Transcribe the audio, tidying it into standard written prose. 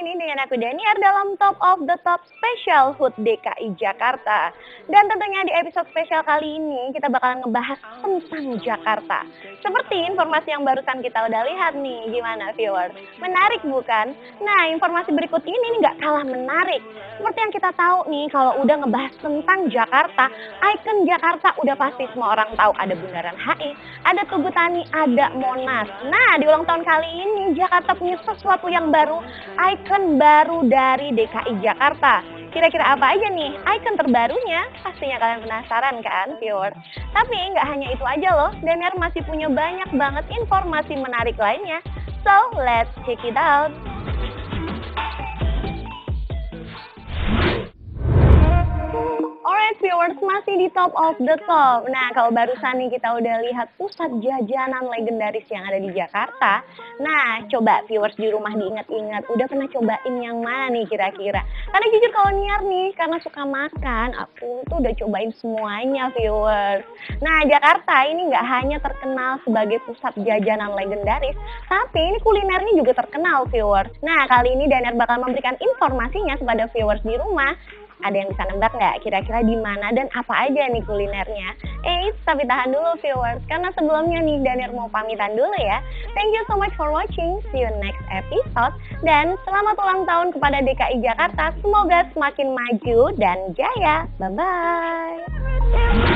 nih dengan aku Daniar dalam Top of the Top Special HUT DKI Jakarta. Dan tentunya di episode spesial kali ini kita bakalan ngebahas tentang Jakarta. Seperti informasi yang barusan kita udah lihat nih, gimana viewers? Menarik bukan? Nah, informasi berikut ini nggak kalah menarik. Seperti yang kita tahu nih, kalau udah ngebahas tentang Jakarta, ikon Jakarta udah pasti semua orang tahu. Ada Bundaran HI, ada Tugu Tani, ada Monas. Nah, di ulang tahun kali ini Jakarta punya sesuatu yang baru, ikon baru dari DKI Jakarta. Kira-kira apa aja nih ikon terbarunya? Pastinya kalian penasaran kan, viewers? Tapi nggak hanya itu aja loh, Daniar masih punya banyak banget informasi menarik lainnya. So, let's check it out. Alright viewers, masih di Top of the Top. Nah, kalau barusan nih kita udah lihat pusat jajanan legendaris yang ada di Jakarta. Nah, coba viewers di rumah diingat-ingat, udah pernah cobain yang mana nih kira-kira? Karena jujur kalau Niar nih, karena suka makan, aku tuh udah cobain semuanya viewers. Nah, Jakarta ini nggak hanya terkenal sebagai pusat jajanan legendaris, tapi ini kulinernya juga terkenal viewers. Nah, kali ini Daniar bakal memberikan informasinya kepada viewers di rumah. Ada yang bisa nebak nggak kira-kira di mana dan apa aja nih kulinernya? Tapi tahan dulu viewers, karena sebelumnya nih Daniar mau pamitan dulu ya. Thank you so much for watching, see you next episode. Dan selamat ulang tahun kepada DKI Jakarta, semoga semakin maju dan jaya. Bye-bye.